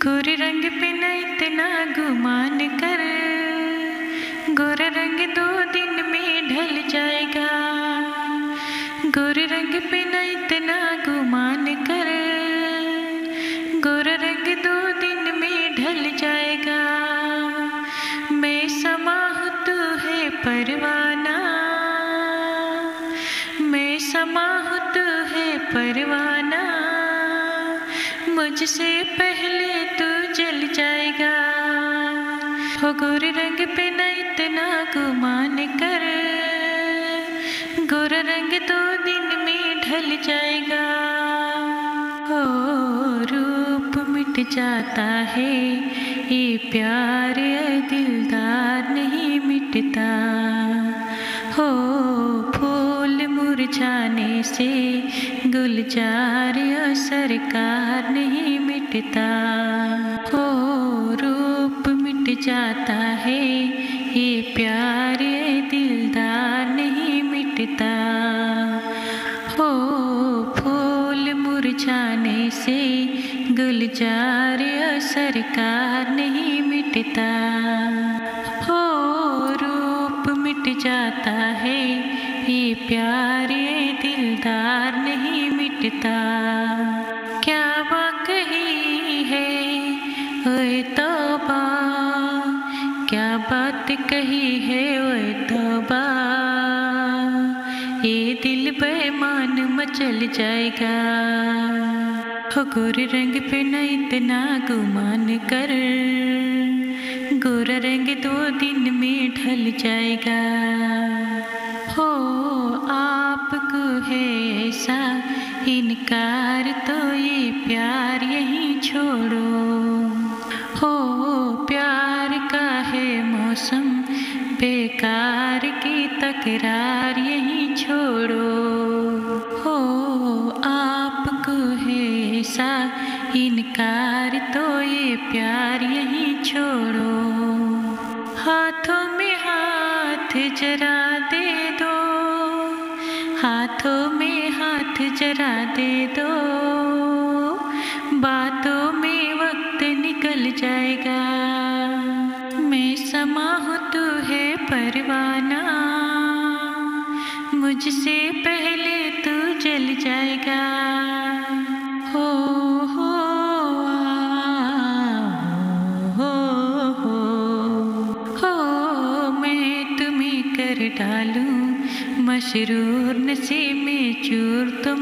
गोरे रंग पे न इतना गुमान कर, गोरा रंग 2 दिन में ढल जाएगा। गोरे रंग पे न इतना गुमान कर, गोरा रंग 2 दिन में ढल जाएगा। मैं समा हूँ तू है परवाना, मैं समा हूँ तू है परवाना, मुझसे पहले तू जल जाएगा। हो गोरे रंग पे न इतना गुमान कर, गोरा रंग 2 दिन में ढल जाएगा। हो रूप मिट जाता है, ये प्यार दिलदार नहीं मिटता। हो फूल मुरझाने से गुलजार सरकार नहीं मिटता। हो रूप मिट जाता है, ये प्यार दिलदार नहीं मिटता। हो फूल मुरझाने से गुलजार सरकार नहीं मिटता। हो रूप मिट जाता है, ये प्यार दिलदार नहीं मिटता। क्या बात कही है ओए तौबा, क्या बात कही है ओए तौबा, ये दिल बेईमान मचल जाएगा। हो गोरे रंग पे न इतना गुमान कर, गोरा रंग 2 दिन में ढल जाएगा। हो आपको है ऐसा इनकार तो ये प्यार यहीं छोड़ो। हो प्यार का है मौसम बेकार की तकरार यहीं छोड़ो। हो आपको है ऐसा इनकार तो ये प्यार यहीं छोड़ो। हाथों में हाथ जरा दे दो, हाथों में हाथ जरा दे दो, बातों में वक्त निकल जाएगा। मैं समा हूँ तू है परवाना, मुझसे पहले तू जल जाएगा। हो हो मैं तुम्हें कर डालूं मशरूर नसीब में चूर तुम